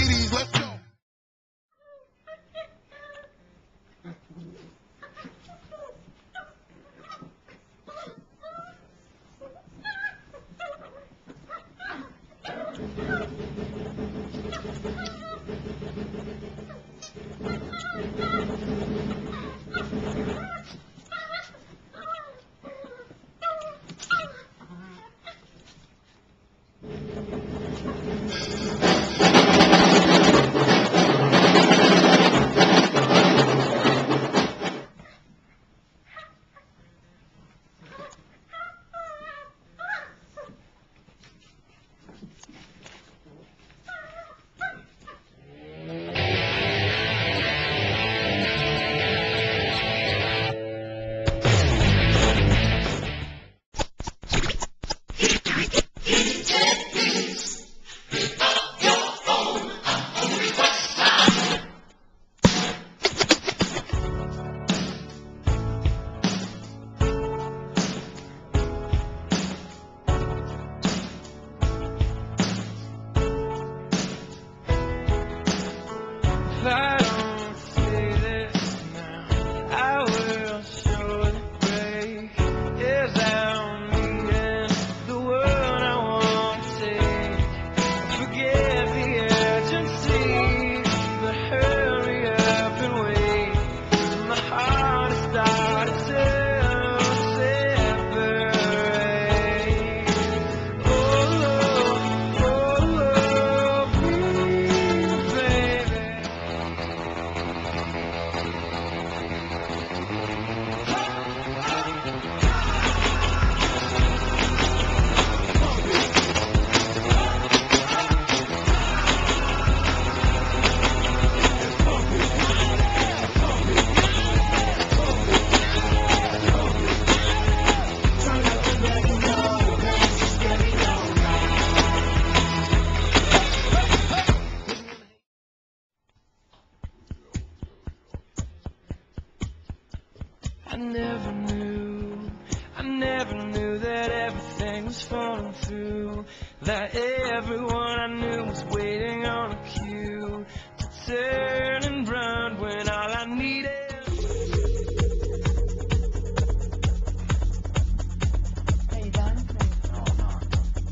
ladies, let's go. If I don't say this now, I will surely break. Yes, I'm meeting the world I want to take. Forget the urgency, but hurry up and wait. My heart has started to separate. Oh, please, baby. I never knew that everything was falling through, that everyone I knew was waiting on a cue to turn and run when all I needed. Are you done? No, I'm not.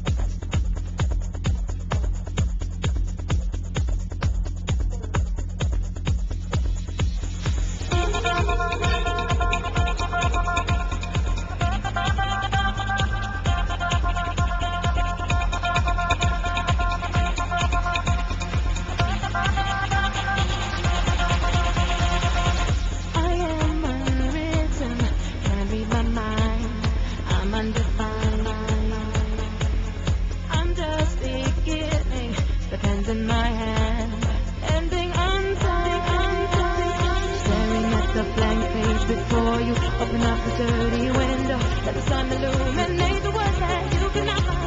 I am unwritten, can't read my mind. I'm undefined. I'm just beginning, the pen's in my hand, ending unsigned. Staring at the blank page before you, open up the dirty window, let the sun illuminate the words that you cannot find.